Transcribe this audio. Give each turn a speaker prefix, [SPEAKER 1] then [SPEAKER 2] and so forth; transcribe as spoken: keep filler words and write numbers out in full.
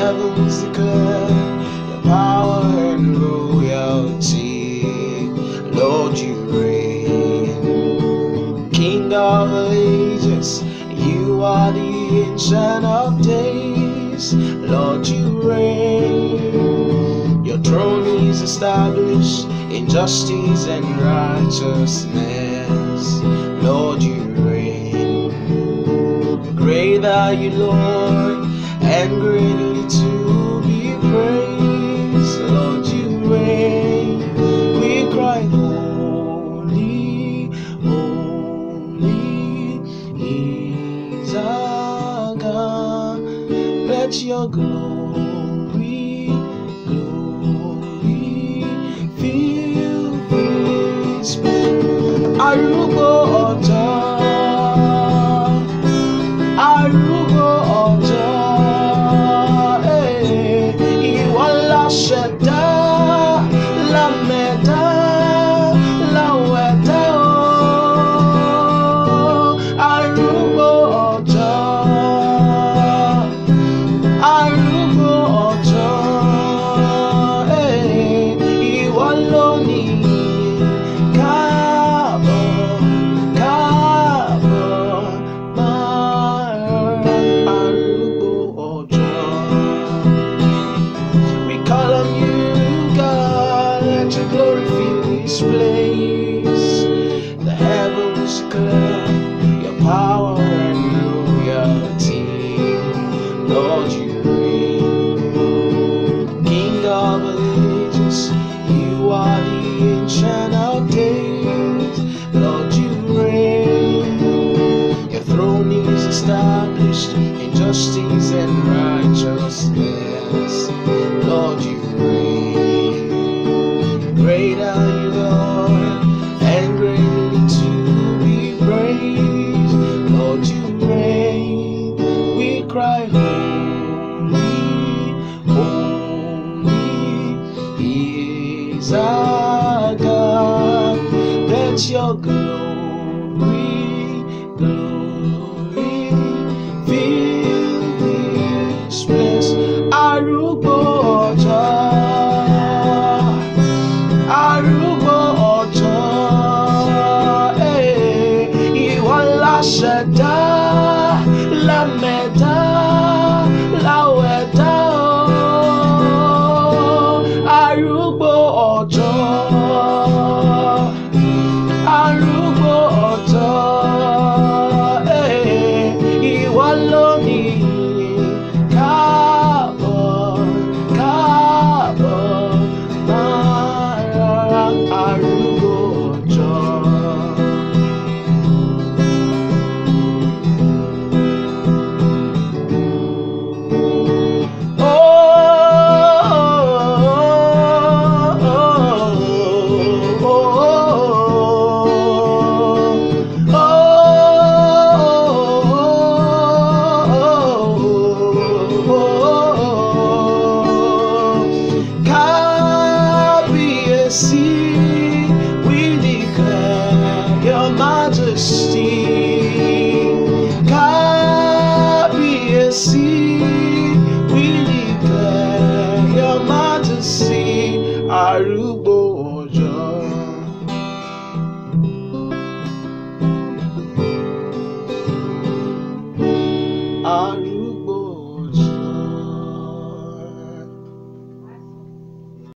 [SPEAKER 1] heavens declare your power and royalty. Lord, you reign, King of ages. You are the Ancient of Days. Lord, you reign. Your throne is established in justice and righteousness. Lord, you reign. Great are you, Lord, and greatly to be praised. Lord, you reign. We cry, holy, holy is our God. Let your glory, glory fill this place. Arugbo ọjọ́, Arugbo ọjọ́, eh, ìwọ la ṣẹ̀dá, la mẹ̀dá, la wẹ̀dá o. Arugbo ọjọ́, Arugbo ọjọ́, eh, ìwọ ló ní káàbọ̀, káàbọ̀ máa arúgbó ọjọ́. We call on you, God, let your glory fill this place. The heavens declare your power and royalty. Lord, you reign, King of ages. You are the Ancient of Days. Lord, you reign. Your throne is established in justice and righteousness. Lord, you reign. Great are you, Lord, and greatly to be praised. Lord, you reign. We cry, holy, holy is our God. Let your glory, glory fill this place. Arugbo ọjọ́, Arugbo ọjọ́, eh, ìwọ la ṣẹ̀dá, la mẹ̀dá, la wẹ̀dá o. Arugbo ọjọ́, Arugbo ọjọ́, eh, ìwọ ló ní káàbọ̀, káàbọ̀ máa arúgbó ọjọ́. We declare your majesty. Kábíyèsí, we declare your majesty. Arugbo ọjọ́. Arugbo